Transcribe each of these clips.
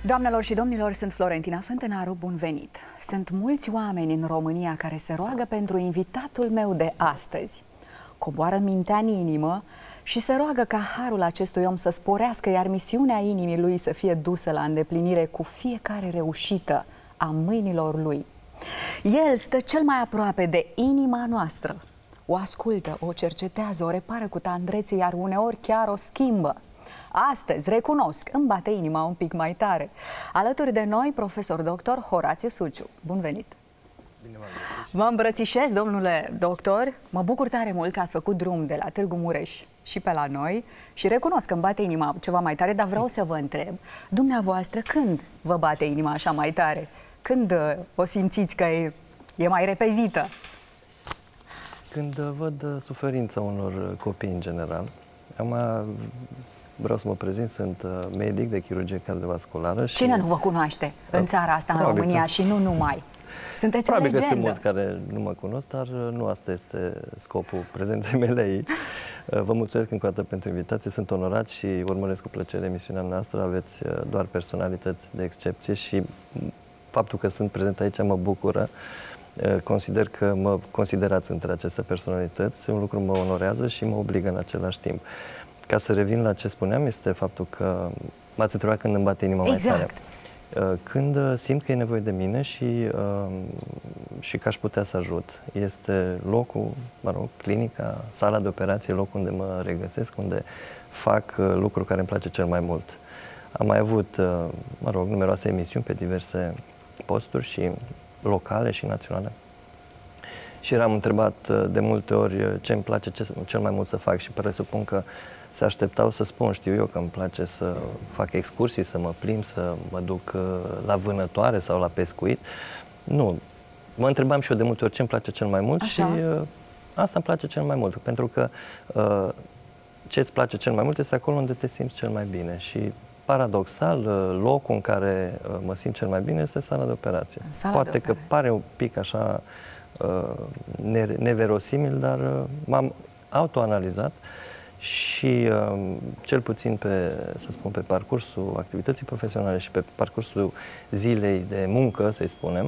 Doamnelor și domnilor, sunt Florentina Fântânaru, bun venit! Sunt mulți oameni în România care se roagă pentru invitatul meu de astăzi. Coboară mintea în inimă și se roagă ca harul acestui om să sporească, iar misiunea inimii lui să fie dusă la îndeplinire cu fiecare reușită a mâinilor lui. El stă cel mai aproape de inima noastră. O ascultă, o cercetează, o repară cu tandrețe, iar uneori chiar o schimbă. Astăzi, recunosc, îmi bate inima un pic mai tare. Alături de noi, profesor doctor Horațiu Suciu. Bun venit! Bine v-am găsit. Vă îmbrățișez, domnule doctor. Mă bucur tare mult că ați făcut drum de la Târgu Mureș și pe la noi și recunosc că îmi bate inima ceva mai tare, dar vreau să vă întreb, dumneavoastră, când vă bate inima așa mai tare? Când o simțiți că e mai repezită? Când văd suferința unor copii în general. Vreau să mă prezint, sunt medic de chirurgie cardiovasculară. Cine nu vă cunoaște în țara asta, în România și nu numai? Sunteți o legendă. Probabil că sunt mulți care nu mă cunosc, dar nu asta este scopul prezenței mele aici. Vă mulțumesc încă o dată pentru invitație, sunt onorat și urmăresc cu plăcere emisiunea noastră. Aveți doar personalități de excepție și faptul că sunt prezent aici mă bucură. Consider că mă considerați între aceste personalități, un lucru mă onorează și mă obligă în același timp. Ca să revin la ce spuneam, este faptul că m-ați întrebat când îmi bate inima mai tare. Când simt că e nevoie de mine și că aș putea să ajut. Este locul, clinica, sala de operație, locul unde mă regăsesc, unde fac lucruri care îmi place cel mai mult. Am mai avut, numeroase emisiuni pe diverse posturi și locale și naționale. Și eram întrebat de multe ori ce îmi place cel mai mult să fac și presupun că se așteptau să spun, știu eu, că îmi place să fac excursii, să mă plimb, să mă duc la vânătoare sau la pescuit. Nu. Mă întrebam și eu de multe ori ce îmi place cel mai mult. Așa. Și asta îmi place cel mai mult. Pentru că ce îți place cel mai mult este acolo unde te simți cel mai bine. Și paradoxal, locul în care mă simt cel mai bine este sala de operație. Poate că pare un pic așa neverosimil, dar m-am autoanalizat și cel puțin pe parcursul activității profesionale și pe parcursul zilei de muncă, să-i spunem,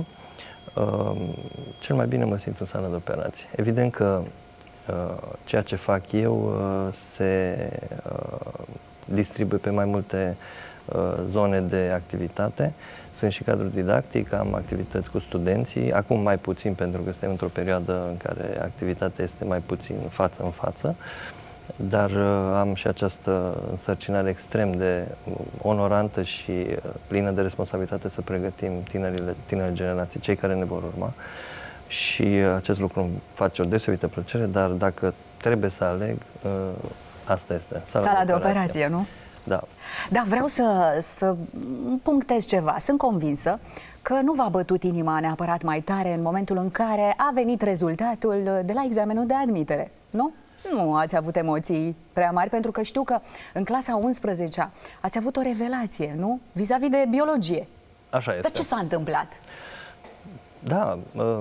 cel mai bine mă simt în sala de operație. Evident că ceea ce fac eu se distribuie pe mai multe zone de activitate. Sunt și cadru didactic, am activități cu studenții, acum mai puțin pentru că suntem într-o perioadă în care activitatea este mai puțin față în față, dar am și această însărcinare extrem de onorantă și plină de responsabilitate să pregătim tinere generații, cei care ne vor urma. Și acest lucru îmi face o deosebită plăcere, dar dacă trebuie să aleg, asta este. Sala de operație, nu? Da. Da, vreau să punctez ceva. Sunt convinsă că nu v-a bătut inima neapărat mai tare în momentul în care a venit rezultatul de la examenul de admitere, nu? Nu ați avut emoții prea mari, pentru că știu că în clasa 11-a ați avut o revelație, nu? Vis-a-vis de biologie. Așa este. Dar ce s-a întâmplat? Da,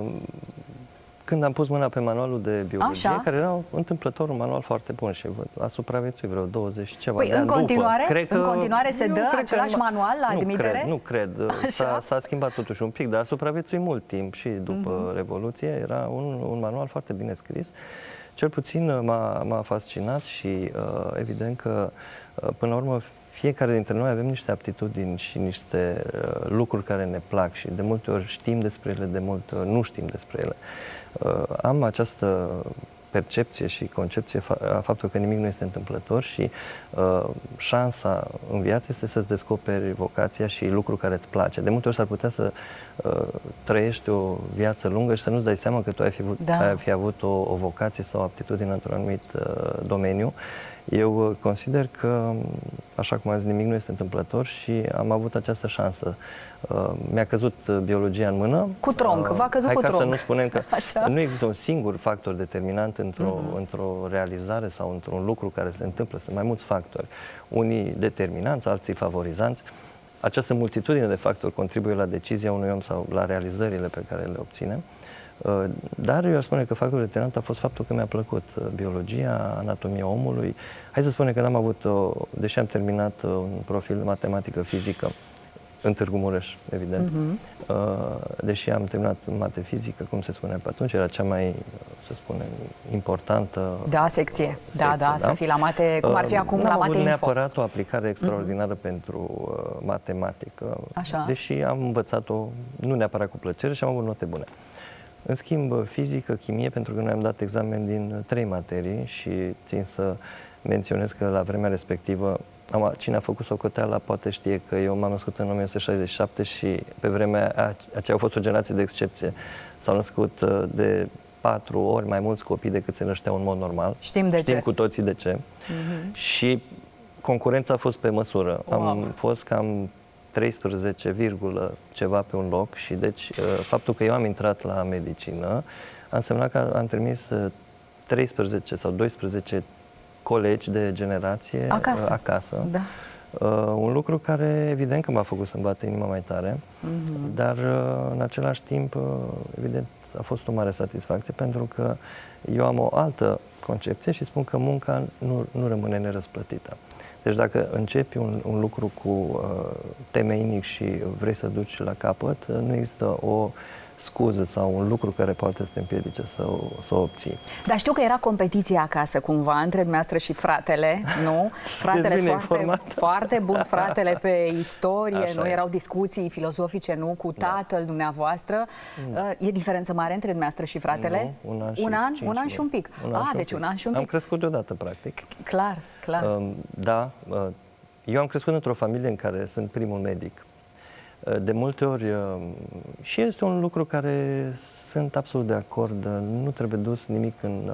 când am pus mâna pe manualul de biologie, așa, care era întâmplător un manual foarte bun și a supraviețuit vreo 20 ceva de ani după. În continuare se dă același manual la admitere? Nu cred. S-a schimbat totuși un pic, dar a supraviețuit mult timp și după Revoluție. Era un manual foarte bine scris. Cel puțin m-a fascinat și evident că până la urmă fiecare dintre noi avem niște aptitudini și niște lucruri care ne plac și de multe ori știm despre ele, de multe ori nu știm despre ele. Am această percepție și concepție a faptului că nimic nu este întâmplător și șansa în viață este să-ți descoperi vocația și lucrul care îți place. De multe ori s-ar putea să trăiești o viață lungă și să nu-ți dai seama că tu ai fi avut o vocație sau o aptitudine într-un anumit domeniu. Eu consider că, așa cum am zis, nimic nu este întâmplător și am avut această șansă. Mi-a căzut biologia în mână. Cu tronc, v-a căzut cu tronc. Hai ca să nu spunem că nu există un singur factor determinant într-o realizare sau într-un lucru care se întâmplă. Sunt mai mulți factori. Unii determinanți, alții favorizanți. Această multitudine de factori contribuie la decizia unui om sau la realizările pe care le obținem. Dar eu aș spune că factorul determinant a fost faptul că mi-a plăcut biologia, anatomia omului. Hai să spunem că n-am avut, deși am terminat un profil de matematică fizică, în Târgu Mureș, evident. Deși am terminat mate fizică, cum se spunea pe atunci, era cea mai, să spunem, importantă secție. Da, să fii la mate, cum ar fi acum la mate info. Neapărat o aplicare extraordinară pentru matematică, deși am învățat-o nu neapărat cu plăcere și am avut note bune. În schimb, fizică, chimie, pentru că noi am dat examen din 3 materii și țin să menționez că la vremea respectivă, cine a făcut socoteala poate știe că eu m-am născut în 1967 și pe vremea aceea a fost o generație de excepție. S-au născut de 4 ori mai mulți copii decât se nășteau în mod normal. Știm cu toții de ce. Și concurența a fost pe măsură. Am fost cam 13, ceva pe un loc și deci faptul că eu am intrat la medicină a însemnat că am trimis 13 sau 12 colegi de generație acasă. Da. Un lucru care evident că m-a făcut să-mi bată inima mai tare, dar în același timp evident a fost o mare satisfacție pentru că eu am o altă concepție și spun că munca nu rămâne nerăsplătită. Deci dacă începi un lucru cu temeinic și vrei să duci la capăt, nu există o scuză sau un lucru care poate să te împiedice să o obții. Dar știu că era competiție acasă cumva între dumneavoastră și fratele, nu? Fratele foarte bun, fratele pe istorie, nu? Erau discuții filozofice, nu? Cu tatăl dumneavoastră. E diferență mare între dumneavoastră și fratele? Nu, un an și un pic. Deci un an și un pic. Am crescut deodată, practic. Clar. Da, eu am crescut într-o familie în care sunt primul medic. De multe ori, și este un lucru care sunt absolut de acord, nu trebuie dus nimic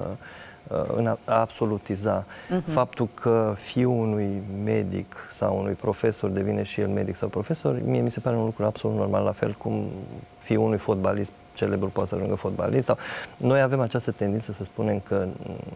în a absolutiza. Faptul că fiul unui medic sau unui profesor devine și el medic sau profesor, mie mi se pare un lucru absolut normal, la fel cum fiul unui fotbalist celebru poate să ajungă fotbalist. Sau noi avem această tendință să spunem că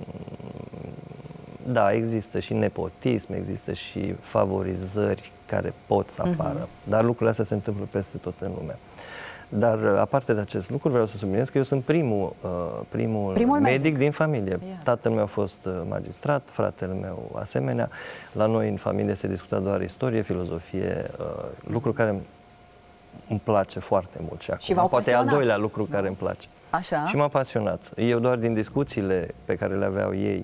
da, există și nepotism, există și favorizări care pot să apară, dar lucrurile astea se întâmplă peste tot în lume. Dar, aparte de acest lucru, vreau să subliniez că eu sunt primul medic din familie. Tatăl meu a fost magistrat, fratele meu asemenea. La noi, în familie, se discuta doar istorie, filozofie, lucru care îmi place foarte mult. Și acum, poate e al doilea lucru care îmi place. Și m-a pasionat. Eu doar din discuțiile pe care le aveau ei,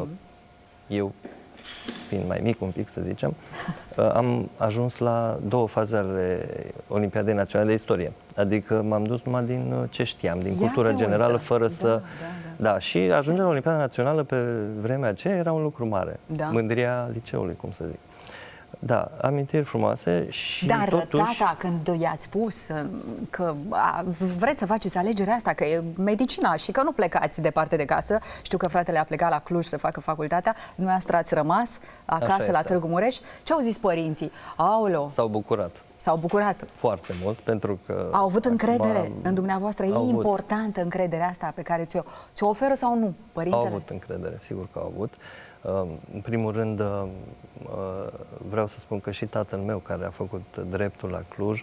eu, fiind mai mic un pic, să zicem, am ajuns la 2 faze ale Olimpiadei Naționale de Istorie. Adică m-am dus numai din ce știam, din cultură generală, fără să... Da, și ajungerea la Olimpiada Națională pe vremea aceea era un lucru mare. Mândria liceului, cum să zic. Da, amintiri frumoase și dar totuși... tata, când i-ați spus că vreți să faceți alegerea asta, că e medicina și că nu plecați departe de casă, știu că fratele a plecat la Cluj să facă facultatea, dumneavoastră ați rămas acasă la Târgu Mureș. Ce au zis părinții? Aoleo! S-au bucurat. S-au bucurat? Foarte mult, pentru că... Au avut încredere în dumneavoastră? E importantă încrederea asta pe care ți-o oferă sau nu, părintele? Au avut încredere, sigur că au avut. În primul rând, vreau să spun că și tatăl meu, care a făcut dreptul la Cluj,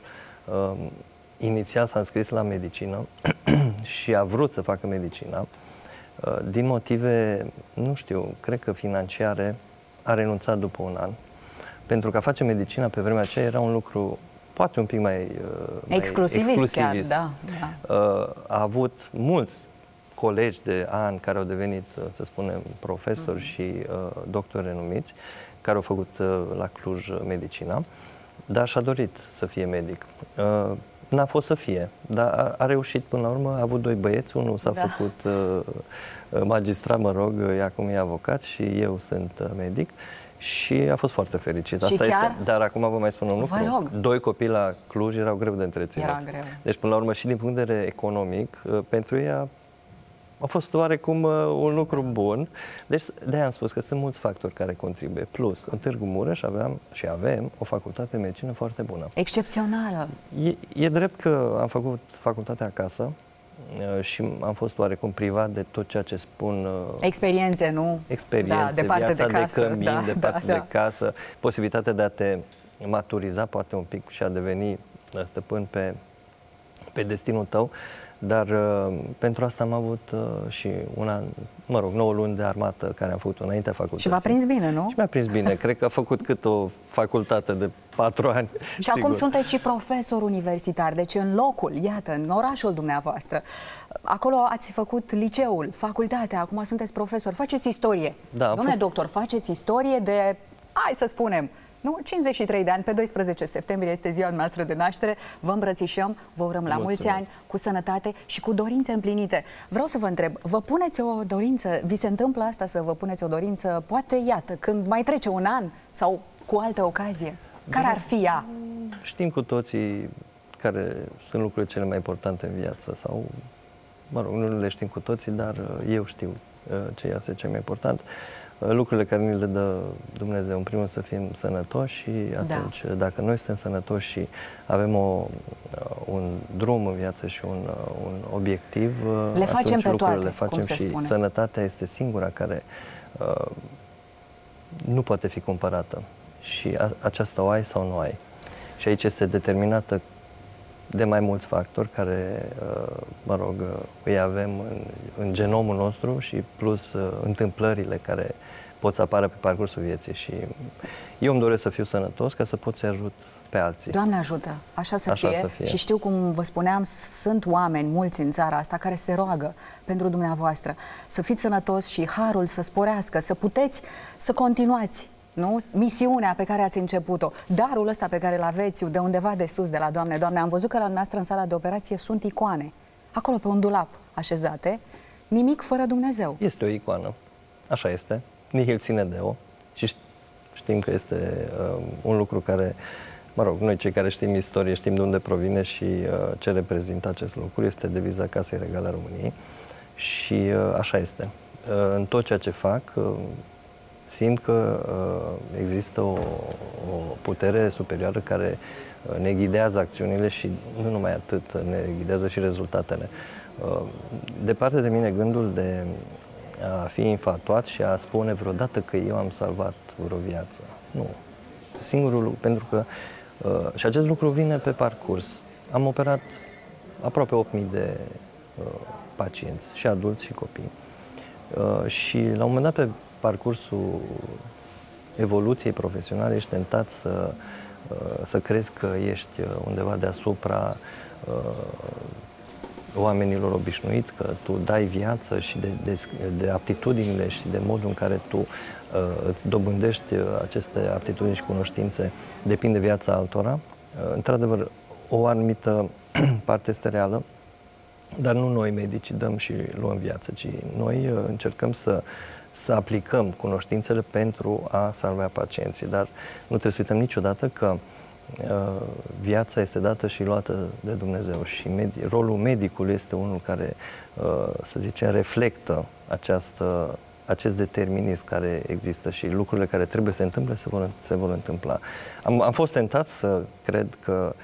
inițial s-a înscris la medicină și a vrut să facă medicina. Din motive, nu știu, cred că financiare, a renunțat după un an. Pentru că a face medicina pe vremea aceea era un lucru poate un pic mai exclusivist. Chiar, da. A avut mulți colegi de ani care au devenit, să spunem, profesori și doctori renumiți, care au făcut la Cluj medicina, dar și-a dorit să fie medic. N-a fost să fie, dar a reușit până la urmă. A avut 2 băieți, unul s-a făcut magistrat, mă rog, acum e avocat și eu sunt medic. Și a fost foarte fericit. Asta este. Dar acum vă mai spun un lucru. 2 copii la Cluj erau greu de întreținut. Era greu. Deci, până la urmă, și din punct de vedere economic, pentru ei a fost oarecum un lucru bun. Deci, de-aia am spus că sunt mulți factori care contribuie. Plus, în Târgu Mureș avem o facultate de medicină foarte bună. Excepțională. E drept că am făcut facultatea acasă și am fost oarecum privat de tot ceea ce spun... Experiențe, nu? Experiențe, viața de cămin, departe de casă, posibilitatea de a te maturiza poate un pic și a deveni stăpân pe destinul tău. Dar pentru asta am avut și un an, 9 luni de armată care am făcut înaintea facultății. Și v-a prins bine, nu? Și mi-a prins bine. Cred că a făcut cât o facultate de 4 ani. Și sigur. acum sunteți și profesor universitar, deci în locul, iată, în orașul dumneavoastră. Acolo ați făcut liceul, facultatea, acum sunteți profesor, faceți istorie. Da, Domnule doctor, faceți istorie de, hai să spunem, nu? 53 de ani, pe 12 septembrie este ziua noastră de naștere, vă îmbrățișăm, vă urăm la mulți ani, cu sănătate și cu dorințe împlinite. Vreau să vă întreb, vă puneți o dorință, vi se întâmplă asta să vă puneți o dorință, poate, iată, când mai trece un an sau cu altă ocazie? Care ar fi ea? Știm cu toții care sunt lucrurile cele mai importante în viață sau, mă rog, nu le știm cu toții, dar eu știu ce este cel mai important. Lucrurile care ni le dă Dumnezeu, în primul să fim sănătoși și atunci, dacă noi suntem sănătoși și avem un drum în viață și un obiectiv, le facem pe toate, le facem cum se și spune. Sănătatea este singura care nu poate fi cumpărată. Și aceasta o ai sau nu ai. Și aici este determinată de mai mulți factori care, mă rog, îi avem în genomul nostru și plus întâmplările care pot să apară pe parcursul vieții. Și eu îmi doresc să fiu sănătos ca să pot să ajut pe alții. Doamne ajută, așa să fie. Și știu, cum vă spuneam, sunt oameni mulți în țara asta care se roagă pentru dumneavoastră să fiți sănătos și harul să sporească, să puteți să continuați, nu? Misiunea pe care ați început-o, darul ăsta pe care îl aveți de undeva de sus, de la Doamne. Doamne, am văzut că la noastră în sala de operație sunt icoane, acolo pe un dulap așezate, nimic fără Dumnezeu. Este o icoană, așa este, nihil sine deo, și știm că este un lucru care, mă rog, noi cei care știm istorie știm de unde provine și ce reprezintă acest lucru, este deviza Casei Regale a României și așa este. În tot ceea ce fac, simt că există o putere superioară care ne ghidează acțiunile și nu numai atât, ne ghidează și rezultatele. Departe de mine gândul de a fi infatuat și a spune vreodată că eu am salvat vreo viață. Nu. Singurul lucru, pentru că și acest lucru vine pe parcurs. Am operat aproape 8.000 de pacienți, și adulți și copii. Și la un moment dat, pe parcursul evoluției profesionale, ești tentat să crezi că ești undeva deasupra oamenilor obișnuiți, că tu dai viață și de aptitudinile și de modul în care tu îți dobândești aceste aptitudini și cunoștințe depinde viața altora. Într-adevăr, o anumită parte este reală, dar nu noi medici dăm și luăm viață, ci noi încercăm să aplicăm cunoștințele pentru a salva pacienții. Dar nu trebuie să uităm niciodată că viața este dată și luată de Dumnezeu și rolul medicului este unul care, să zicem, reflectă acest determinism care există și lucrurile care trebuie să se întâmple se vor întâmpla. Am fost tentat să cred că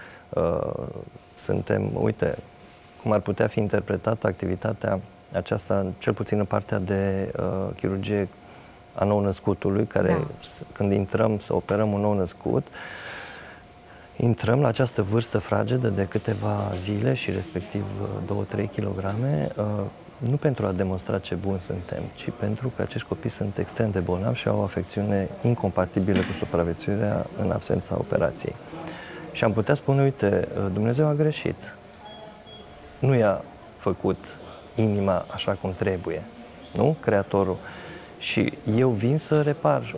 suntem, uite, cum ar putea fi interpretată activitatea aceasta, cel puțin în partea de chirurgie a nou-născutului, care când intrăm să operăm un nou-născut, intrăm la această vârstă fragedă de câteva zile și respectiv 2-3 kg, nu pentru a demonstra ce buni suntem, ci pentru că acești copii sunt extrem de bolnavi și au o afecțiune incompatibilă cu supraviețuirea în absența operației. Și am putea spune, uite, Dumnezeu a greșit. Nu i-a făcut inima așa cum trebuie, nu? Creatorul. Și eu vin să repar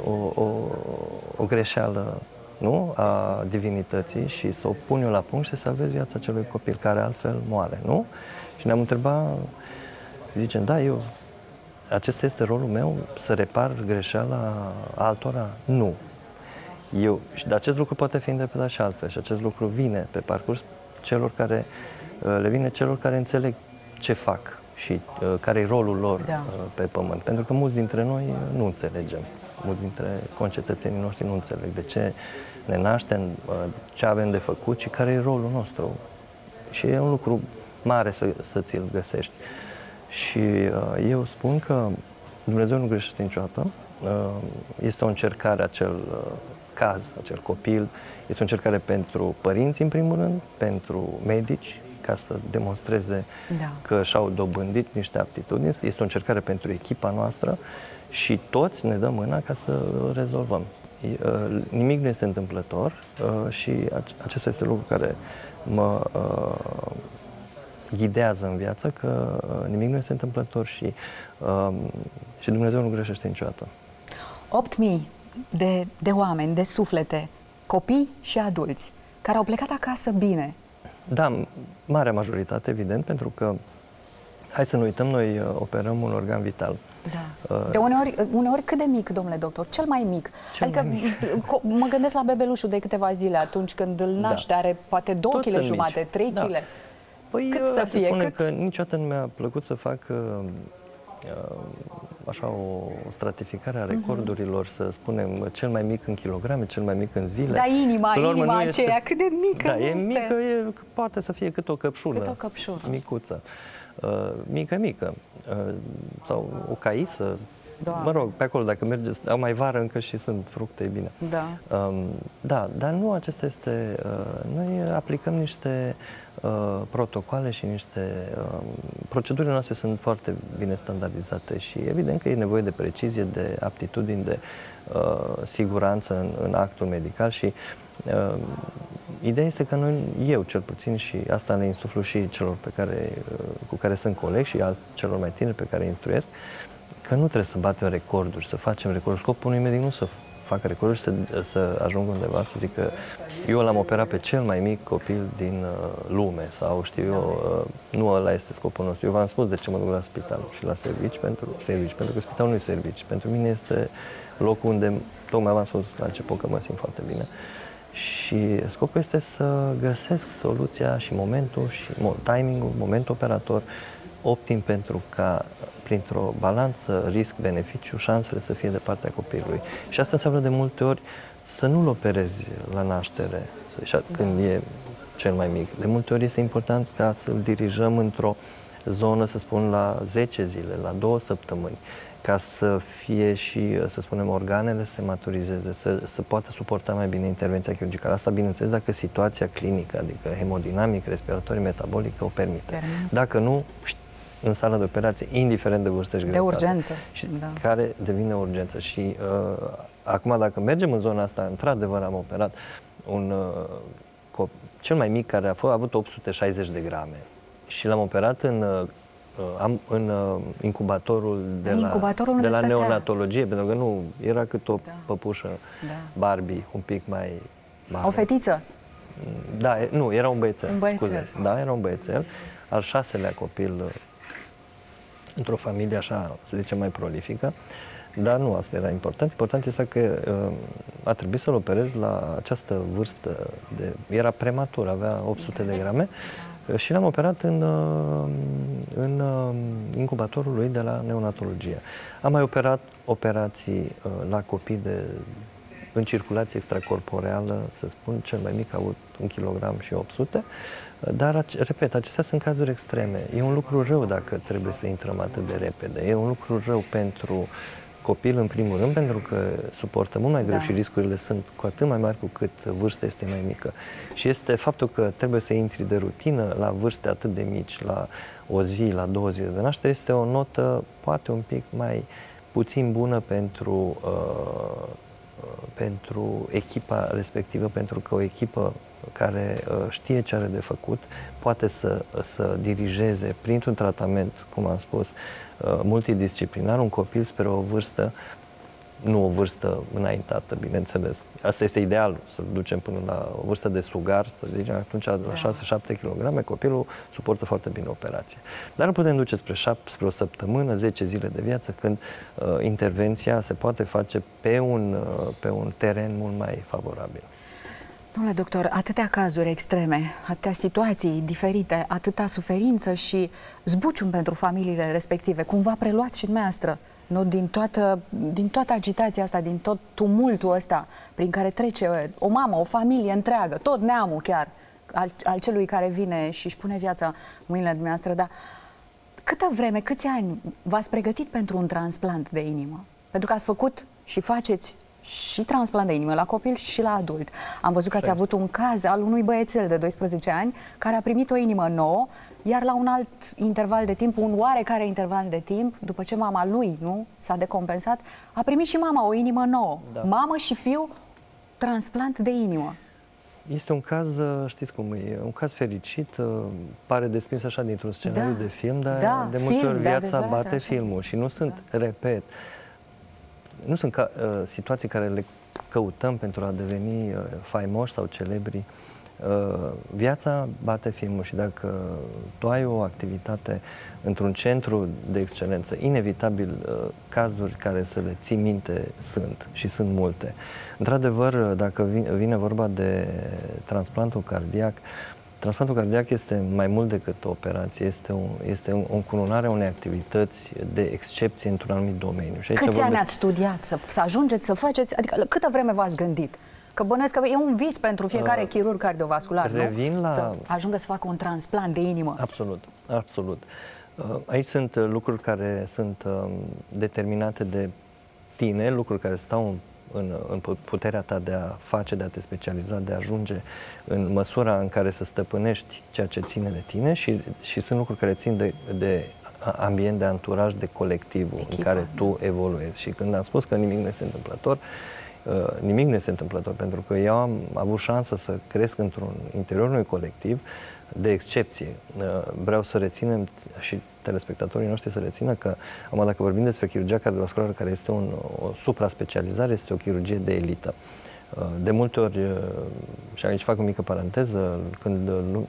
o greșeală, nu? A divinității și să o pun eu la punct și să salvez viața acelui copil care altfel moare, nu? Și ne-am întrebat, zicem, da, acesta este rolul meu, să repar greșeala altora? Nu. Dar acest lucru poate fi interpretat și altfel și acest lucru vine pe parcurs le vine celor care înțeleg ce fac și care e rolul lor pe pământ. Pentru că mulți dintre noi nu înțelegem. Mulți dintre concetățenii noștri nu înțeleg de ce ne naștem, ce avem de făcut și care e rolul nostru. Și e un lucru mare să ți-l găsești. Și eu spun că Dumnezeu nu greșește niciodată. Este o încercare, acel caz, acel copil, este o încercare pentru părinți, în primul rând, pentru medici, ca să demonstreze că și-au dobândit niște aptitudini. Este o încercare pentru echipa noastră și toți ne dăm mâna ca să rezolvăm. Nimic nu este întâmplător și acesta este lucru care mă ghidează în viață, că nimic nu este întâmplător și Dumnezeu nu greșește niciodată. 8.000 de oameni, de suflete, copii și adulți, care au plecat acasă bine. Da, marea majoritate, evident, pentru că, hai să nu uităm, noi operăm un organ vital. Da. De uneori cât de mic, domnule doctor? Cel mai mic. Adică mă gândesc la bebelușul de câteva zile, atunci când îl naște, are poate 2 kg, 3 kg. Păi, cât să fie? Spune că niciodată nu mi-a plăcut să fac așa o stratificare a recordurilor, să spunem cel mai mic în kilograme, cel mai mic în zile. Dar inima aceea, cât de mică da, este? E mică, poate să fie cât o căpșună. Cât o căpșună. Micuță. Mică. Sau o caisă. Da. Mă rog, pe acolo, dacă mergeți, au mai vară încă și sunt fructe, e bine. Da. Da, dar nu acesta este... Noi aplicăm niște protocoale și niște... procedurile noastre sunt foarte bine standardizate și evident că e nevoie de precizie, de aptitudini, de siguranță în actul medical și ideea este că noi, eu cel puțin, și asta le insuflu și celor cu care sunt colegi și celor mai tineri pe care îi instruiesc, că nu trebuie să batem recorduri, să facem recorduri. Scopul unui medic nu să facă recorduri și să ajungă undeva, să zic că eu l-am operat pe cel mai mic copil din lume sau știu eu, nu ăla este scopul nostru. Eu v-am spus de ce mă duc la spital și la servici, pentru că spitalul nu e servici. Pentru mine este locul unde, tocmai v-am spus la început că mă simt foarte bine. Și scopul este să găsesc soluția și momentul și timingul, momentul operator optim pentru ca, printr-o balanță risc-beneficiu, șansele să fie de partea copilului. Și asta înseamnă de multe ori să nu-l operezi la naștere, când e cel mai mic. De multe ori este important ca să-l dirijăm într-o zonă, să spun, la 10 zile, la 2 săptămâni, ca să fie și, să spunem, organele să se maturizeze, să poată suporta mai bine intervenția chirurgicală. Asta, bineînțeles, dacă situația clinică, adică hemodinamic, respiratorie, metabolică, o permite. Dacă nu, în sala de operație, indiferent de vârstă și greutate. De urgență. Și care devine urgență. Și acum, dacă mergem în zona asta, într-adevăr am operat cel mai mic care a avut 860 de grame și l-am operat în incubatorul de la neonatologie, pentru că nu era cât o păpușă Barbie, un pic mai mare. O fetiță? Da, nu, era un băiețel. Un băiețel. Scuze. Da, era un băiețel. Al 6-lea copil într-o familie așa, să zicem, mai prolifică. Dar nu asta era important. Important este că a trebuit să-l operez la această vârstă. Era prematur, avea 800 de grame. Și l-am operat în incubatorul lui de la neonatologie. Am mai operat operații la copii în circulație extracorporeală, să spun, cel mai mic a avut 1 kg și 800, dar, repet, acestea sunt cazuri extreme. E un lucru rău dacă trebuie să intrăm atât de repede. E un lucru rău pentru copil, în primul rând, pentru că suportă mult mai greu și riscurile sunt cu atât mai mari cu cât vârsta este mai mică. Și este faptul că trebuie să intri de rutină la vârste atât de mici, la o zi, la 2 zile de naștere, este o notă poate un pic mai puțin bună pentru echipa respectivă, pentru că o echipă care știe ce are de făcut poate să dirigeze printr-un tratament, cum am spus, multidisciplinar, un copil spre o vârstă, nu o vârstă înaintată, bineînțeles. Asta este ideal, să ducem până la o vârstă de sugar, să zicem, atunci la 6-7 kg, copilul suportă foarte bine operația. Dar îl putem duce spre o săptămână, 10 zile de viață, când intervenția se poate face pe un teren mult mai favorabil. Domnule doctor, atâtea cazuri extreme, atâtea situații diferite, atâta suferință și zbucium pentru familiile respective. Cumva preluați și dumneavoastră, nu, din toată agitația asta, din tot tumultul ăsta prin care trece o mamă, o familie întreagă, tot neamul chiar, al celui care vine și își pune viața în mâinile dumneavoastră. Dar câtă vreme, câți ani v-ați pregătit pentru un transplant de inimă? Pentru că ați făcut și faceți și transplant de inimă la copil și la adult. Am văzut că ați avut un caz al unui băiețel de 12 ani care a primit o inimă nouă, iar la un alt interval de timp, un oarecare interval de timp, după ce mama lui s-a decompensat, a primit și mama o inimă nouă. Da. Mamă și fiu, transplant de inimă. Este un caz, știți cum e, un caz fericit, pare desprins așa dintr-un scenariu de film, dar de multe ori viața bate filmul și nu sunt, repet, nu sunt situații care le căutăm pentru a deveni faimoși sau celebri. Viața bate filmul și dacă tu ai o activitate într-un centru de excelență, inevitabil cazuri care să le ții minte sunt și sunt multe. Într-adevăr, dacă vine vorba de transplantul cardiac, transplantul cardiac este mai mult decât o operație, este o încununare a unei activități de excepție într-un anumit domeniu. Și câți ani ați studiat să ajungeți să faceți? Adică câtă vreme v-ați gândit? Că bănuiesc că e un vis pentru fiecare chirurg cardiovascular, să ajungă să facă un transplant de inimă. Absolut, absolut. Aici sunt lucruri care sunt determinate de tine, lucruri care stau în puterea ta de a face, de a te specializa, de a ajunge în măsura în care să stăpânești ceea ce ține de tine și sunt lucruri care țin de ambient, de anturaj, de colectivul în care tu evoluezi. Și când am spus că nimic nu este întâmplător, nimic nu este întâmplător, pentru că eu am avut șansa să cresc într-un interior unui colectiv de excepție. Vreau să reținem și telespectatorii noștri să rețină că, dacă vorbim despre chirurgia cardiovasculară, care este o supra-specializare, este o chirurgie de elită. De multe ori, și aici fac o mică paranteză, când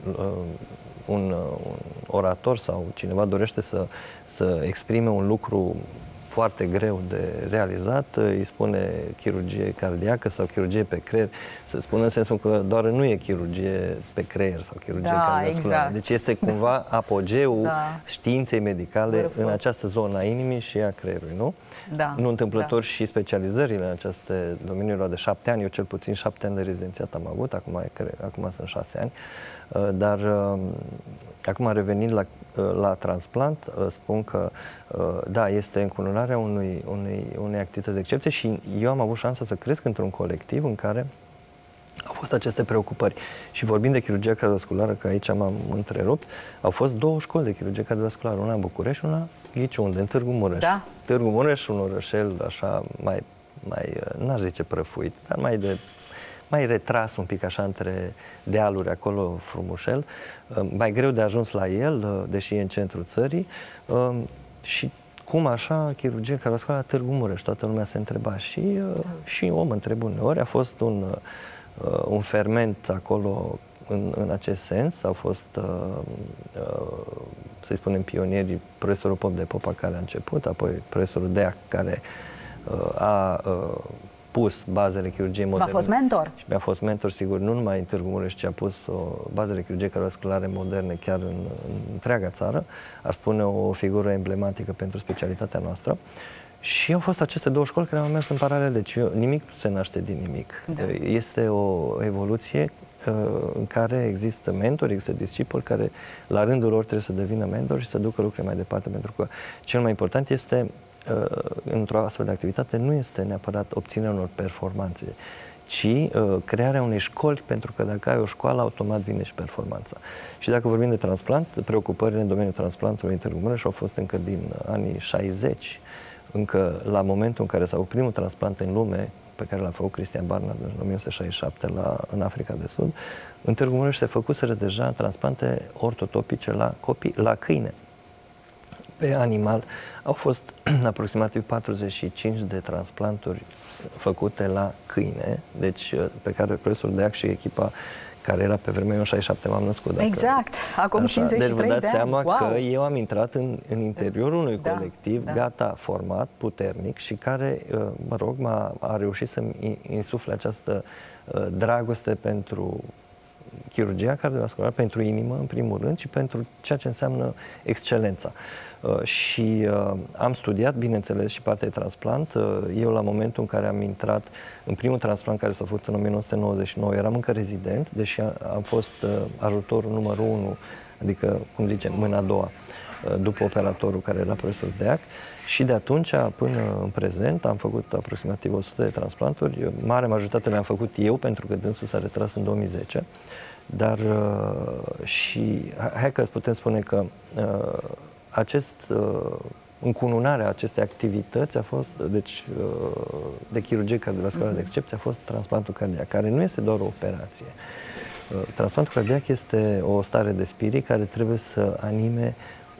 un orator sau cineva dorește să exprime un lucru foarte greu de realizat, îi spune chirurgie cardiacă sau chirurgie pe creier, se spune în sensul că doar nu e chirurgie pe creier sau chirurgie cardiovasculară. Exact. Deci este cumva apogeul științei medicale în această zonă a inimii și a creierului, nu? Da. Nu întâmplător și specializările în aceste domenii de 7 ani, eu cel puțin 7 ani de rezidențiat am avut, acum sunt 6 ani, dar acum revenind la transplant, spun că da, este încununarea unei activități de excepție și eu am avut șansa să cresc într-un colectiv în care au fost aceste preocupări. Și vorbind de chirurgia cardiovasculară, că aici m-am întrerupt, au fost 2 școli de chirurgie cardiovasculară, una în București și una, ghici unde, în Târgu Mureș. Da. Târgu Mureș, un orășel așa mai n-aș zice prăfuit, dar mai retras un pic așa între dealuri, acolo frumușel, mai greu de ajuns la el, deși e în centrul țării, și cum așa chirurgie cardiovasculară la Târgu Mureș, toată lumea se întreba și om întreb uneori, a fost un ferment acolo în acest sens, au fost, să-i spunem, pionierii, profesorul Pop de Popa care a început, apoi profesorul Deac care a pus bazele chirurgiei moderne. V-a fost mentor? Și mi-a fost mentor, sigur, nu numai în Târgu Mureș, ci a pus bazele chirurgiei cardiovasculare moderne chiar în întreaga țară. Ar spune o figură emblematică pentru specialitatea noastră. Și au fost aceste 2 școli care au mers în paralel. Deci nimic nu se naște din nimic. Da. Este o evoluție în care există mentori, există discipoli care la rândul lor trebuie să devină mentori și să ducă lucrurile mai departe, pentru că cel mai important este într-o astfel de activitate nu este neapărat obținerea unor performanțe, ci crearea unei școli, pentru că dacă ai o școală, automat vine și performanța. Și dacă vorbim de transplant, preocupările în domeniul transplantului în Târgu Mureș au fost încă din anii 60, încă la momentul în care s-a făcut primul transplant în lume, pe care l-a făcut Christian Barnard în 1967 în Africa de Sud, în Târgu Mureș se făcuseră deja transplante ortotopice la copii, la câine. Pe animal au fost aproximativ 45 de transplanturi făcute la câine, deci pe care profesorul Deac și echipa care era pe vremea, eu în 67 m-am născut. Exact, acum așa. 53 de ani. Deci vă dați seama că eu am intrat în interiorul unui colectiv gata, format, puternic și care, mă rog, a reușit să-mi insufle această dragoste pentru chirurgia cardiovasculară, pentru inimă, în primul rând, și pentru ceea ce înseamnă excelența. Și am studiat, bineînțeles, și partea de transplant. Eu, la momentul în care am intrat în primul transplant care s-a făcut în 1999, eram încă rezident, deși am fost ajutorul numărul 1, adică, cum zicem, mâna a doua. după operatorul care era profesor Deac, și de atunci până în prezent am făcut aproximativ 100 de transplanturi. Mare majoritate le-am făcut eu, pentru că dânsul s-a retras în 2010, dar și hai că putem spune că încununarea acestei activități a fost, deci, de chirurgie cardiovasculară de excepție, a fost transplantul cardiac, care nu este doar o operație. Transplantul cardiac este o stare de spirit care trebuie să anime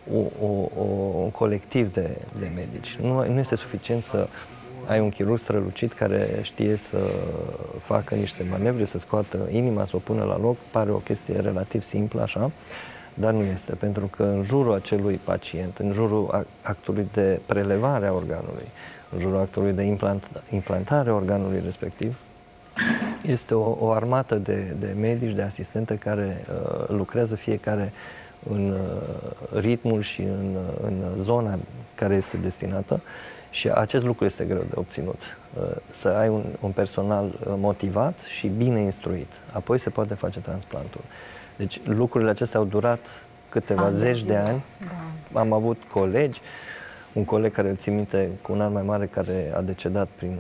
un colectiv de medici. Nu este suficient să ai un chirurg strălucit care știe să facă niște manevre, să scoată inima, să o pună la loc. Pare o chestie relativ simplă, așa, dar nu este, pentru că în jurul acelui pacient, în jurul actului de prelevare a organului, în jurul actului de implantare a organului respectiv, este o armată de medici, de asistente care lucrează fiecare în ritmul și în zona care este destinată, și acest lucru este greu de obținut. Să ai un personal motivat și bine instruit. Apoi se poate face transplantul. Deci lucrurile acestea au durat câteva zeci de ani. Da. Am avut colegi, un coleg care, țin minte, cu un an mai mare, care a decedat prin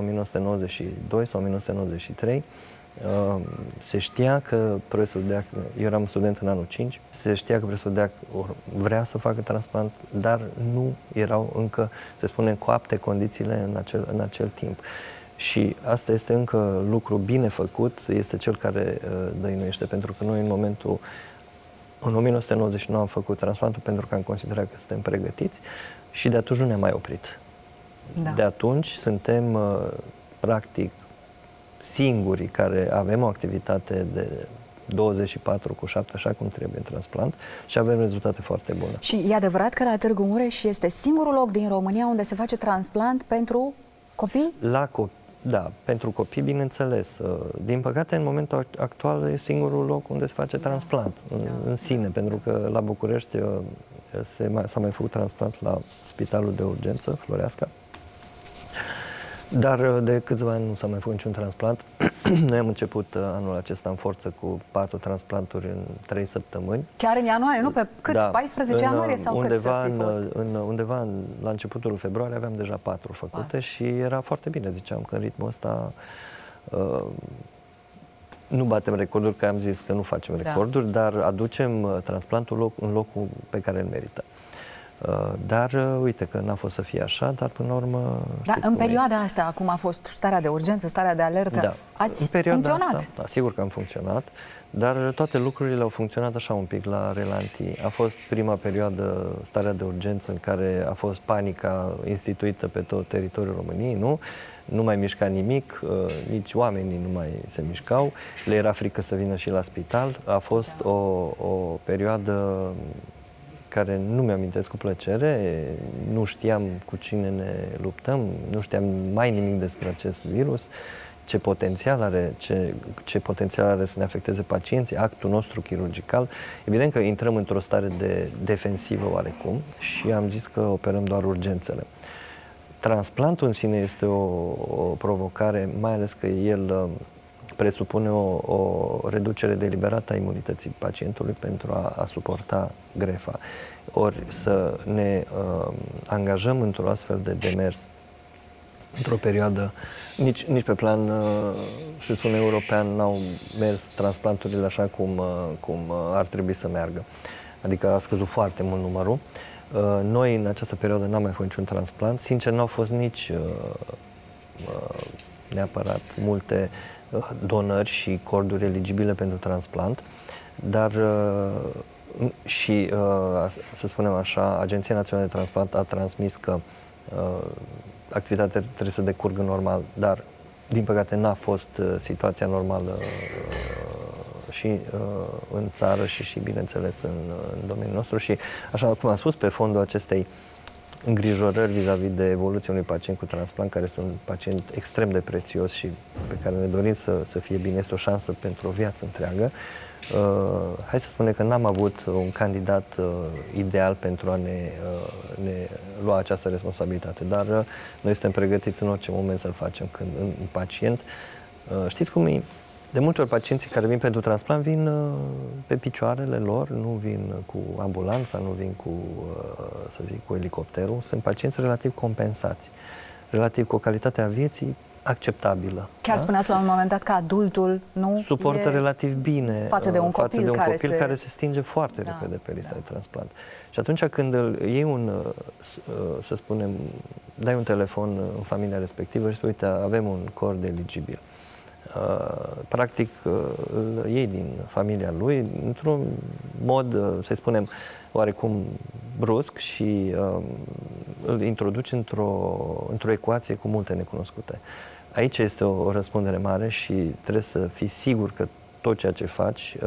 1992 sau 1993, se știa că profesorul Deac, eu eram student în anul 5, se știa că profesorul Deac vrea să facă transplant, dar nu erau încă, se spune, coapte condițiile în acel timp. Și asta este încă lucru bine făcut, este cel care dăinuiește, pentru că noi în 1999 am făcut transplantul pentru că am considerat că suntem pregătiți și de atunci nu ne-am mai oprit. Da. De atunci suntem practic singurii care avem o activitate de 24/7, așa cum trebuie, în transplant, și avem rezultate foarte bune. Și e adevărat că la Târgu Mureș este singurul loc din România unde se face transplant pentru copii? Da, pentru copii, bineînțeles. Din păcate, în momentul actual, e singurul loc unde se face transplant în sine, pentru că la București s-a mai făcut transplant la Spitalul de Urgență, Floreasca. Dar de câțiva ani nu s-a mai făcut niciun transplant. Noi am început anul acesta în forță cu 4 transplanturi în 3 săptămâni. Chiar în ianuarie, nu? Pe cât? Da, 14 ianuarie sau undeva undeva la începutul februarie aveam deja 4 făcute și era foarte bine, ziceam că în ritmul ăsta nu batem recorduri, că am zis că nu facem recorduri, dar aducem transplantul în locul pe care îl merită. Dar uite că n-a fost să fie așa, dar până la urmă... Dar în perioada asta, acum a fost starea de urgență, starea de alertă, ați funcționat? Asta, sigur că am funcționat, dar toate lucrurile au funcționat așa un pic la relanti. A fost prima perioadă, starea de urgență, în care a fost panica instituită pe tot teritoriul României, nu? Nu mai mișca nimic, nici oamenii nu mai se mișcau, le era frică să vină și la spital. A fost o perioadă care nu mi-amintesc cu plăcere, nu știam cu cine ne luptăm, nu știam mai nimic despre acest virus, ce potențial are să ne afecteze pacienții, actul nostru chirurgical. Evident că intrăm într-o stare de defensivă oarecum și am zis că operăm doar urgențele. Transplantul în sine este o provocare, mai ales că el presupune o reducere deliberată a imunității pacientului pentru a suporta grefa. Ori să ne angajăm într-o astfel de demers într-o perioadă, nici pe plan, să spune, european, n-au mers transplanturile așa cum ar trebui să meargă. Adică a scăzut foarte mult numărul. Noi în această perioadă n-am mai făcut niciun transplant. Sincer, n-au fost nici neapărat multe donări și corduri eligibile pentru transplant, dar să spunem așa, Agenția Națională de Transplant a transmis că activitatea trebuie să decurgă normal, dar din păcate n-a fost situația normală și în țară și bineînțeles în domeniul nostru și, așa cum am spus, pe fondul acestei îngrijorări vis-a-vis de evoluția unui pacient cu transplant, care este un pacient extrem de prețios și pe care ne dorim să fie bine, este o șansă pentru o viață întreagă. Hai să spunem că n-am avut un candidat ideal pentru a ne lua această responsabilitate, dar noi suntem pregătiți în orice moment să-l facem. Când un pacient, știți cum e? De multe ori pacienții care vin pentru transplant vin pe picioarele lor, nu vin cu ambulanța, nu vin cu, să zic, cu elicopterul. Sunt pacienți relativ compensați, relativ cu o calitate a vieții acceptabilă. Chiar spuneați la un moment dat că adultul nu suportă relativ bine față de un copil, care se stinge foarte repede pe lista de transplant. Și atunci când îl iei să spunem, dai un telefon în familia respectivă și spui, uite, avem un cord eligibil. Practic îl iei din familia lui într-un mod, să spunem, oarecum brusc și îl introduci într-o ecuație cu multe necunoscute. Aici este o răspundere mare și trebuie să fii sigur că tot ceea ce faci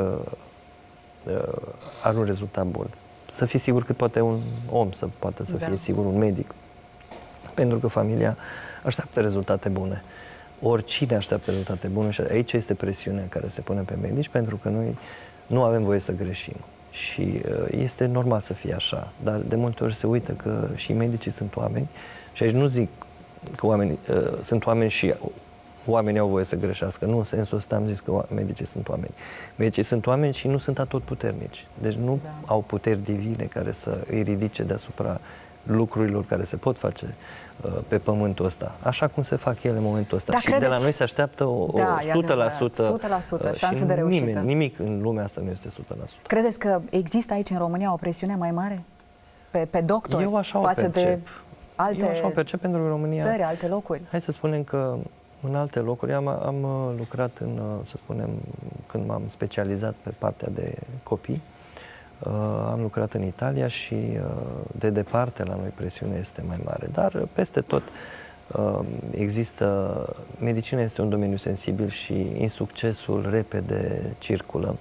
are un rezultat bun. Să fii sigur cât poate un om să poată să fie sigur, un medic. Pentru că familia așteaptă rezultate bune. Oricine așteaptă rezultate bune și aici este presiunea care se pune pe medici, pentru că noi nu avem voie să greșim. Și este normal să fie așa, dar de multe ori se uită că și medicii sunt oameni și aici nu zic că sunt oameni și oamenii au voie să greșească. Nu, în sensul ăsta am zis că medicii sunt oameni. Medicii sunt oameni și nu sunt atotputernici. Deci nu au puteri divine care să îi ridice deasupra lucrurilor care se pot face pe pământul ăsta, așa cum se fac ele în momentul ăsta. Și de la noi se așteaptă o 100% șansă de reușită. Nimic în lumea asta nu este 100%. Credeți că există aici în România o presiune mai mare pe doctori față de alte Eu așa o percep, pentru că România, țări, alte locuri? Hai să spunem că în alte locuri am lucrat să spunem, când m-am specializat pe partea de copii, am lucrat în Italia și de departe la noi presiunea este mai mare. Dar peste tot există, medicina este un domeniu sensibil și insuccesul repede circulă.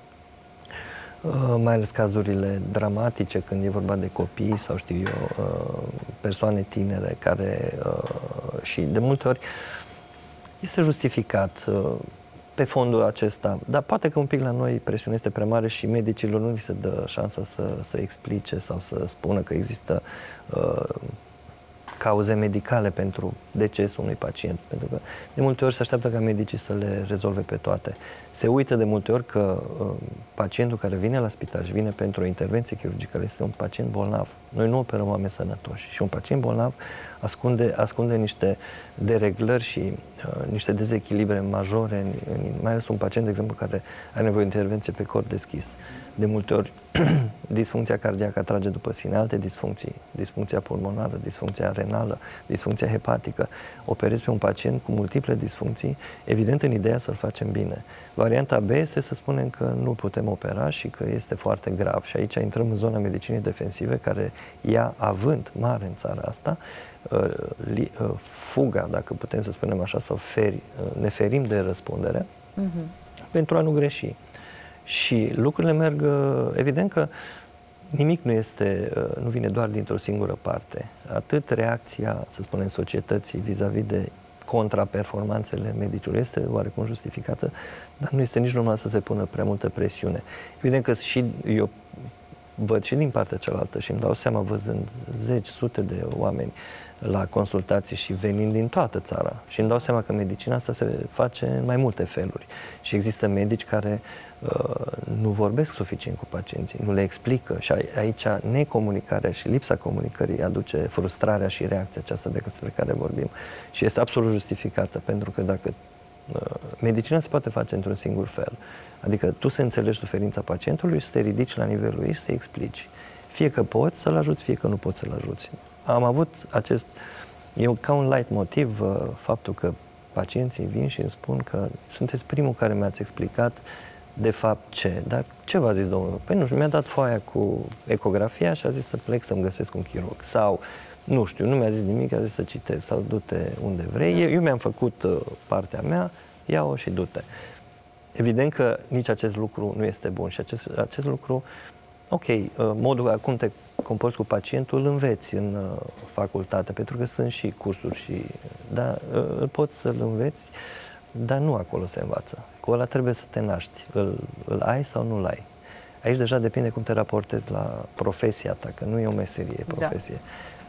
Mai ales cazurile dramatice când e vorba de copii sau știu eu, persoane tinere care și de multe ori este justificat pe fondul acesta, dar poate că un pic la noi presiunea este prea mare și medicilor nu li se dă șansa să explice sau să spună că există cauze medicale pentru decesul unui pacient. Pentru că de multe ori se așteaptă ca medicii să le rezolve pe toate. Se uită de multe ori că pacientul care vine la spital și vine pentru o intervenție chirurgicală este un pacient bolnav. Noi nu operăm oameni sănătoși și un pacient bolnav ascunde niște dereglări și niște dezechilibre majore, mai ales un pacient, de exemplu, care are nevoie de intervenție pe cord deschis. De multe ori, disfuncția cardiacă atrage după sine alte disfuncții, disfuncția pulmonară, disfuncția renală, disfuncția hepatică. Operezi pe un pacient cu multiple disfuncții, evident în ideea să-l facem bine. Varianta B este să spunem că nu putem opera și că este foarte grav. Și aici intrăm în zona medicinii defensive, care ia avânt mare în țara asta, fuga, dacă putem să spunem așa, sau ne ferim de răspundere pentru a nu greși. Și lucrurile merg, evident că nimic nu vine doar dintr-o singură parte. Atât reacția, să spunem, societății vis-a-vis de contraperformanțele medicului este oarecum justificată, dar nu este nici normal să se pună prea multă presiune. Evident că și eu văd și din partea cealaltă și îmi dau seama, văzând zeci, sute de oameni la consultații și venind din toată țara, și îmi dau seama că medicina asta se face în mai multe feluri. Și există medici care nu vorbesc suficient cu pacienții, nu le explică, și aici necomunicarea și lipsa comunicării aduce frustrarea și reacția aceasta despre care vorbim. Și este absolut justificată, pentru că dacă medicina se poate face într-un singur fel, adică tu să înțelegi suferința pacientului și să te ridici la nivelul ei și să-i explici. Fie că poți să-l ajuți, fie că nu poți să-l ajuți. Am avut e ca un light motiv faptul că pacienții vin și îmi spun că sunteți primul care mi-ați explicat de fapt ce. Dar ce v-a zis domnul? Păi nu știu, mi-a dat foaia cu ecografia și a zis să plec să-mi găsesc un chirurg. Sau, nu știu, nu mi-a zis nimic, a zis să citesc sau du-te unde vrei. Eu mi-am făcut partea mea, ia-o și du-te. Evident că nici acest lucru nu este bun și acest lucru, ok, modul cum te comporți cu pacientul îl înveți în facultate, pentru că sunt și cursuri, dar îl poți să-l înveți, dar nu acolo se învață. Cu ăla trebuie să te naști. Îl ai sau nu-l ai. Aici deja depinde cum te raportezi la profesia ta, că nu e o meserie, e profesie.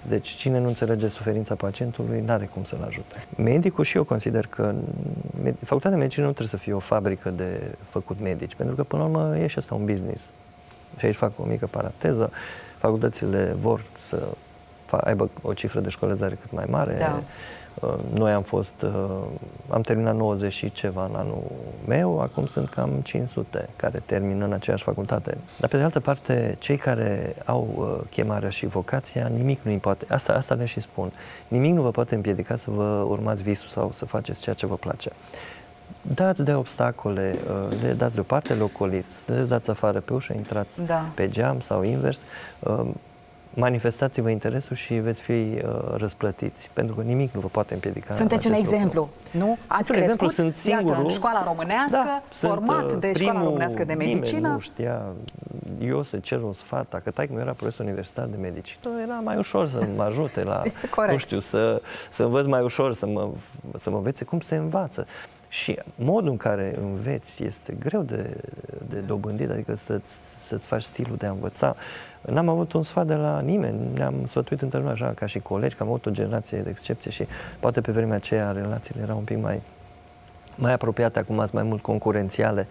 Deci cine nu înțelege suferința pacientului, n-are cum să-l ajute. Medicul, și eu consider că facultatea de medicină nu trebuie să fie o fabrică de făcut medici, pentru că până la urmă e și asta un business. Și aici fac o mică paranteză. Facultățile vor să aibă o cifră de școlizare cât mai mare. Da. Noi am terminat 90 și ceva în anul meu, acum sunt cam 500 care termină în aceeași facultate. Dar pe de altă parte, cei care au chemarea și vocația, nimic nu îi poate, asta le și spun, nimic nu vă poate împiedica să vă urmați visul sau să faceți ceea ce vă place. Dați de obstacole, le dați deoparte, le ocoliți, le dați afară pe ușă, intrați pe geam sau invers. Manifestați-vă interesul și veți fi răsplătiți, pentru că nimic nu vă poate împiedica. Sunteți un exemplu, nu? Ați crescut, sunt singurul, iată, în școala românească, format de școala românească de medicină. Nimeni nu știa, eu să cer un sfat, dacă taică-mi era profesor universitar de medicină, era mai ușor să mă ajute la, nu știu, să învăț mai ușor, să mă învețe cum se învață. Și modul în care înveți este greu de dobândit, adică să-ți faci stilul de a învăța. N-am avut un sfat de la nimeni, ne-am sfătuit între noi așa ca și colegi, că am avut o generație de excepție și poate pe vremea aceea relațiile erau un pic mai apropiate, acum azi mai mult concurențiale.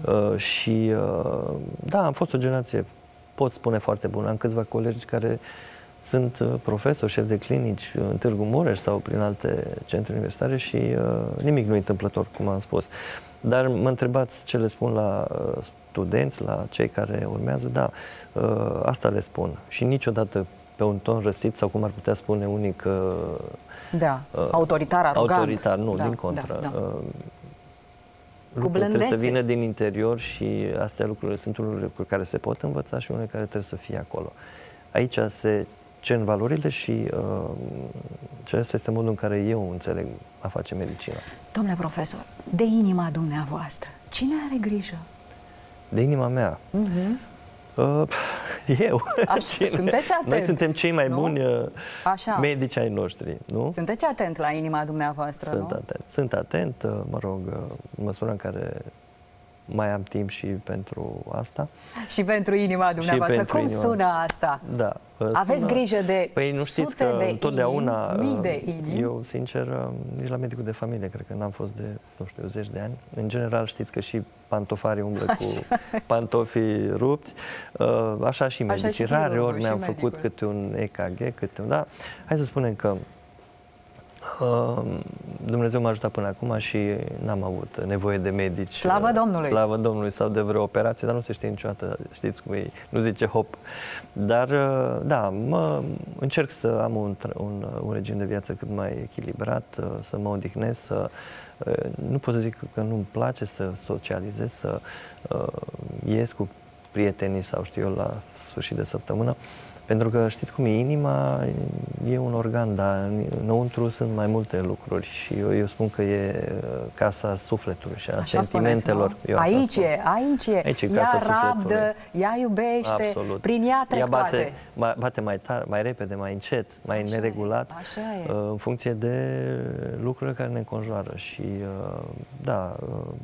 Da, am fost o generație, pot spune, foarte bună. Am câțiva colegi care sunt profesori, șefi de clinici în Târgu Mureș sau prin alte centre universitare și nimic nu e întâmplător, cum am spus. Dar mă întrebați ce le spun la studenți, la cei care urmează, da, asta le spun. Și niciodată pe un ton răstit sau cum ar putea spune unii că... Da, autoritar, arogant. Autoritar, nu, din contră. Lucrurile trebuie să vină din interior și astea sunt lucruri care se pot învăța și unele care trebuie să fie acolo. Aici se cen valorile și acesta este modul în care eu înțeleg a face medicină. Domnule profesor, de inima dumneavoastră, cine are grijă? De inima mea? Eu. Sunteți atent. Noi suntem cei mai buni medici ai noștri, nu? Sunteți atent la inima dumneavoastră, Sunt atent, mă rog, în măsura în care mai am timp și pentru asta. Și pentru inima dumneavoastră. Cum sună asta? Da. Aveți grijă de nu știți sute că de întotdeauna, mii de inimi? Eu, sincer, nici la medicul de familie, cred că n-am fost de, nu știu, 10 de ani. În general, știți că și pantofarii umblă cu pantofii rupți. Așa și medicii. Rare ori mi-am făcut câte un EKG, câte un... Da, hai să spunem că Dumnezeu m-a ajutat până acum și n-am avut nevoie de medici. Slavă Domnului! Slavă Domnului, sau de vreo operație, dar nu se știe niciodată, știți cum e, nu zice hop. Dar, da, încerc să am un regim de viață cât mai echilibrat, să mă odihnesc, nu pot să zic că nu-mi place să socializez, să ies cu prietenii sau știu eu la sfârșit de săptămână. Pentru că știți cum e, inima e un organ, dar înăuntru sunt mai multe lucruri și eu spun că e casa sufletului și a sentimentelor. Aici e ea rabdă, ea iubește, absolut. Prin ea trec toate. Bate mai tare, mai repede, mai încet, mai neregulat, în funcție de lucrurile care ne înconjoară. Și da,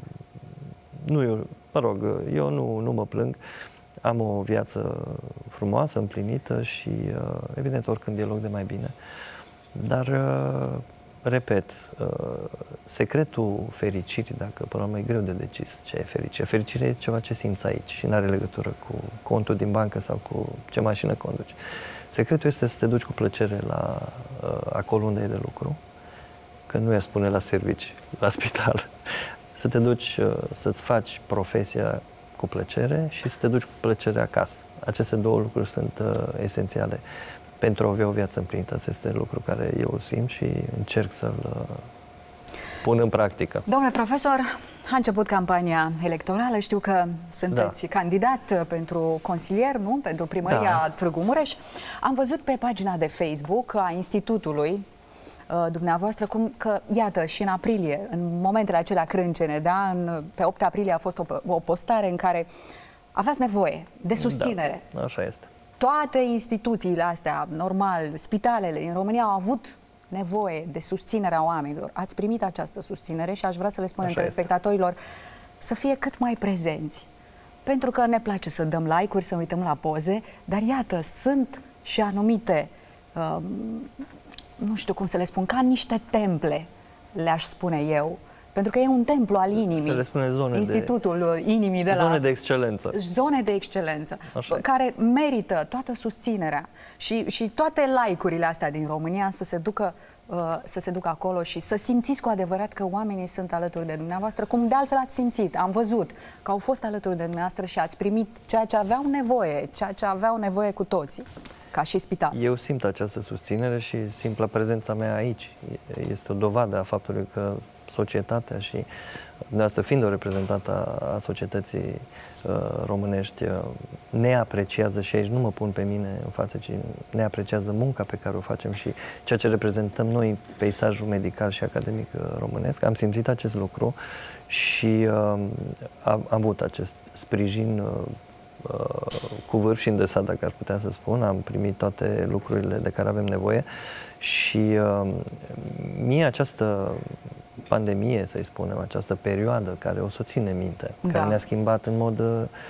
eu nu mă plâng. Am o viață frumoasă, împlinită și, evident, oricând e loc de mai bine. Dar, repet, secretul fericirii, dacă până la urmă e greu de decis ce e fericire. Fericirea e ceva ce simți aici și nu are legătură cu contul din bancă sau cu ce mașină conduci. Secretul este să te duci cu plăcere la acolo unde e de lucru, că nu i-ar spune la servici, la spital. Să te duci să-ți faci profesia cu plăcere și să te duci cu plăcere acasă. Aceste două lucruri sunt esențiale pentru a avea o viață împlinită. Asta este lucru care eu îl simt și încerc să-l pun în practică. Domnule profesor, a început campania electorală. Știu că sunteți candidat pentru consilier, nu? Pentru primăria Târgu Mureș. Am văzut pe pagina de Facebook a Institutului dumneavoastră, cum că, iată, și în aprilie, în momentele acelea crâncene, da? Pe 8 aprilie a fost o postare în care aveați nevoie de susținere. Da, așa este. Toate instituțiile astea, normal, spitalele din România au avut nevoie de susținerea oamenilor. Ați primit această susținere și aș vrea să le spunem telespectatorilor să fie cât mai prezenți. Pentru că ne place să dăm like-uri, să uităm la poze, dar iată, sunt și anumite nu știu cum să le spun, ca niște temple, le-aș spune eu. Pentru că e un templu al inimii. Se le spune Institutul inimii de la... Zone de excelență. Zone de excelență, care merită toată susținerea și toate like-urile astea din România să se ducă acolo și să simțiți cu adevărat că oamenii sunt alături de dumneavoastră, cum de altfel ați simțit. Am văzut că au fost alături de dumneavoastră și ați primit ceea ce aveau nevoie, ceea ce aveau nevoie cu toții, ca și spital. Eu simt această susținere și simpla prezența mea aici este o dovadă a faptului că societatea și dumneavoastră fiind o reprezentantă a societății românești ne apreciază, și aici nu mă pun pe mine în față, ci ne apreciază munca pe care o facem și ceea ce reprezentăm noi în peisajul medical și academic românesc. Am simțit acest lucru și am avut acest sprijin cu vârf și îndesat, dacă ar putea să spun. Am primit toate lucrurile de care avem nevoie și mie această pandemie, să-i spunem, această perioadă care o să o ține minte, care ne-a schimbat în mod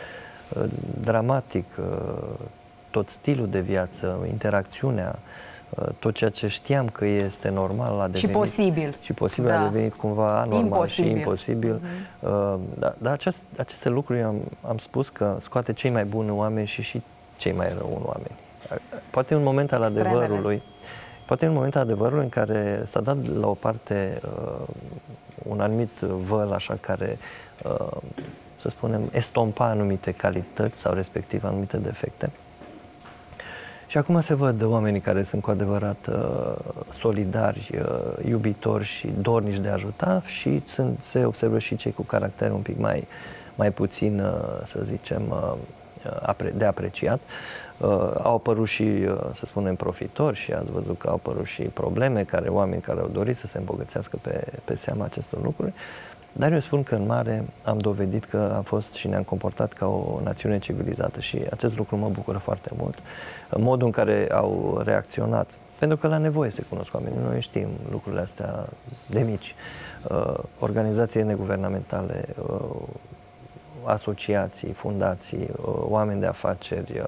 dramatic tot stilul de viață, interacțiunea, tot ceea ce știam că este normal a devenit... Și posibil. A devenit cumva anormal și imposibil. Dar aceste lucruri am spus că scoate cei mai buni oameni și cei mai rău oameni. Poate e un moment al adevărului. Poate e un moment al adevărului în care s-a dat la o parte un anumit văl așa care, să spunem, estompa anumite calități sau respectiv anumite defecte. Și acum se văd oamenii care sunt cu adevărat solidari, iubitori și dornici de a ajuta și se observă și cei cu caracter un pic mai puțin, să zicem, de apreciat. Au apărut și, să spunem, profitori și ați văzut că au apărut și probleme, oameni care au dorit să se îmbogățească pe seama acestor lucruri. Dar eu spun că în mare am dovedit că am fost și ne-am comportat ca o națiune civilizată și acest lucru mă bucură foarte mult. Modul în care au reacționat, pentru că la nevoie se cunosc oamenii, noi știm lucrurile astea de mici. Organizații neguvernamentale, asociații, fundații, oameni de afaceri.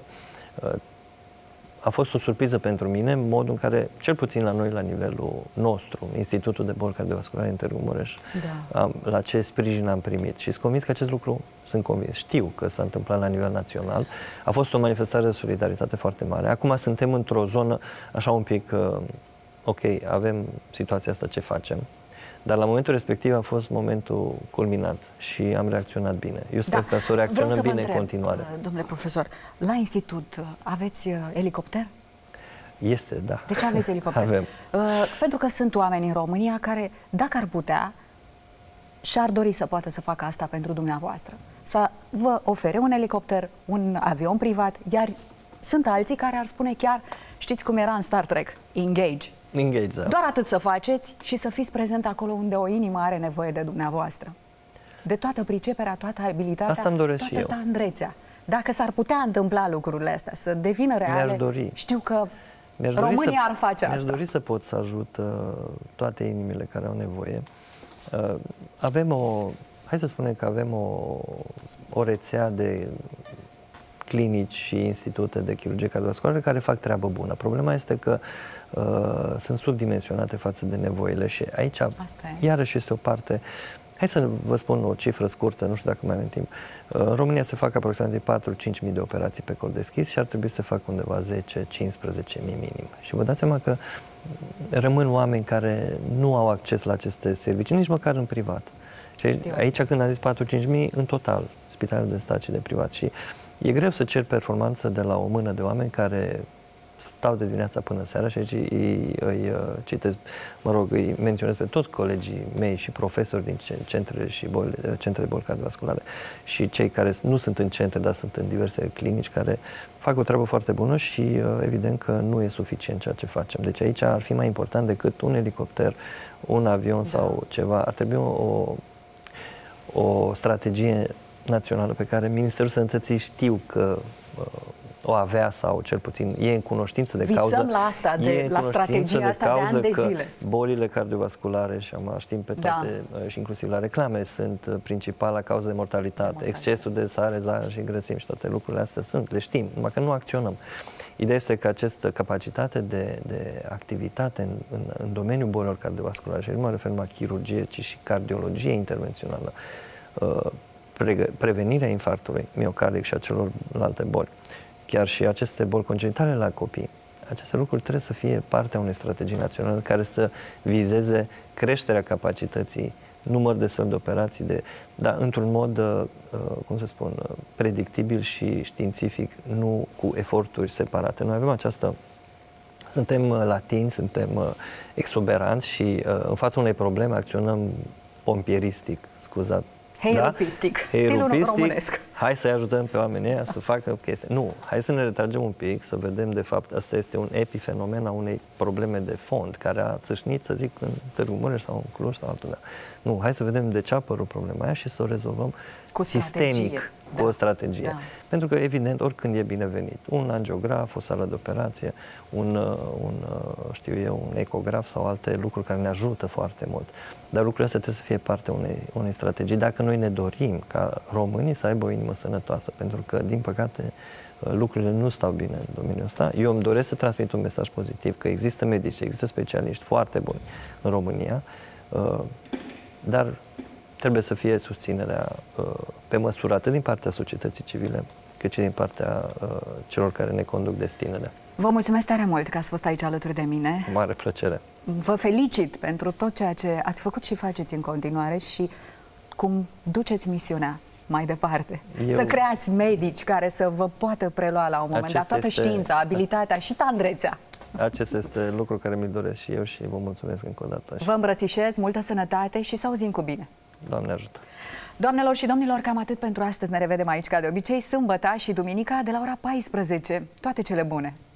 A fost o surpriză pentru mine modul în care, cel puțin la noi, la nivelul nostru, Institutul de Boli Cardiovasculare din Târgu Mureș, la ce sprijin am primit. Și sunt convins că acest lucru, știu că s-a întâmplat la nivel național. A fost o manifestare de solidaritate foarte mare. Acum suntem într-o zonă așa un pic, ok, avem situația asta, ce facem? Dar la momentul respectiv a fost momentul culminant și am reacționat bine. Eu sper că să reacționăm bine în continuare. Domnule profesor, la institut aveți elicopter? Este, da. De ce aveți elicopter? Avem. Pentru că sunt oameni în România care, dacă ar putea, și-ar dori să poată să facă asta pentru dumneavoastră. Să vă ofere un elicopter, un avion privat, iar sunt alții care ar spune chiar, știți cum era în Star Trek, engage. Da. Doar atât să faceți și să fiți prezent acolo unde o inimă are nevoie de dumneavoastră. De toată priceperea, toată abilitatea, asta îmi doresc toată și eu. Tandrețea. Dacă s-ar putea întâmpla lucrurile astea, să devină reale, știu că România ar face asta. Mi-aș dori să pot să ajut toate inimile care au nevoie. Hai să spunem că avem o rețea de clinici și institute de chirurgie cardiovasculară care fac treabă bună. Problema este că sunt subdimensionate față de nevoile și aici iarăși este o parte. Hai să vă spun o cifră scurtă, nu știu dacă mai avem timp. În România se fac aproximativ 4-5 mii de operații pe cor deschis și ar trebui să facă undeva 10-15 mii minim. Și vă dați seama că rămân oameni care nu au acces la aceste servicii, nici măcar în privat. Și aici când am zis 4-5 mii, în total, spitalele de stat și de privat. Și e greu să cer performanță de la o mână de oameni care stau de dimineața până seara și aici îi citesc, îi menționez pe toți colegii mei și profesori din centrele de boli cardiovasculare și cei care nu sunt în centre, dar sunt în diverse clinici care fac o treabă foarte bună și evident că nu e suficient ceea ce facem. Deci aici ar fi mai important decât un elicopter, un avion sau ceva. Ar trebui o strategie națională pe care Ministerul Sănătății știu că o avea sau cel puțin e în cunoștință de Visăm cauză. la asta, la strategia asta de ani de zile. Bolile cardiovasculare, și am știm pe toate, și inclusiv la reclame, sunt principala cauză de mortalitate. Excesul de sare, zahăr și grăsimi și toate lucrurile astea sunt, le știm, numai că nu acționăm. Ideea este că această capacitate de activitate în domeniul bolilor cardiovasculare, și nu mă refer numai la chirurgie, ci și cardiologie intervențională, prevenirea infarctului miocardic și a celorlalte boli, chiar și aceste boli congenitale la copii, aceste lucruri trebuie să fie partea unei strategii naționale care să vizeze creșterea capacității, număr de săli de operații, dar într-un mod, cum să spun, predictibil și științific, nu cu eforturi separate. Noi avem această... Suntem latini, suntem exuberanți și în fața unei probleme acționăm pompieristic, scuzat. Heirupistic, stilul românesc. Hai să-i ajutăm pe oamenii ăia să facă chestii. Nu, hai să ne retragem un pic, să vedem de fapt, asta este un epifenomen a unei probleme de fond, care a țâșnit, să zic, în Târgu Mureș sau în Cluj sau altul. Nu, hai să vedem de ce a apărut problema aia și să o rezolvăm cu sistemic, cu o strategie. Pentru că, evident, oricând e binevenit. Un angiograf, o sală de operație, un ecograf sau alte lucruri care ne ajută foarte mult. Dar lucrurile astea trebuie să fie parte unei strategii. Dacă noi ne dorim ca românii să aibă o inimă sănătoasă, pentru că, din păcate, lucrurile nu stau bine în domeniul ăsta. Eu îmi doresc să transmit un mesaj pozitiv, că există medici, există specialiști foarte buni în România, dar trebuie să fie susținerea pe măsură atât din partea societății civile, cât și din partea celor care ne conduc destinele. Vă mulțumesc tare mult că ați fost aici alături de mine. Mare plăcere. Vă felicit pentru tot ceea ce ați făcut și faceți în continuare și cum duceți misiunea mai departe. Să creați medici care să vă poată prelua la un moment dat toată știința, abilitatea și tandrețea. Acesta este lucru care mi-l doresc și eu și vă mulțumesc încă o dată. Vă îmbrățișez, multă sănătate și să auzim cu bine. Doamne ajută! Doamnelor și domnilor, cam atât pentru astăzi. Ne revedem aici ca de obicei sâmbătă și duminica de la ora 14. Toate cele bune!